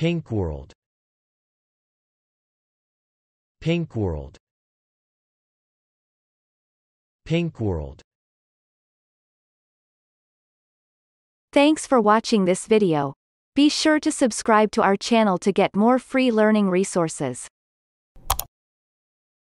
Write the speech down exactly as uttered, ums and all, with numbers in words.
Pinkworld. Pinkworld. Pinkworld. Thanks for watching this video. Be sure to subscribe to our channel to get more free learning resources.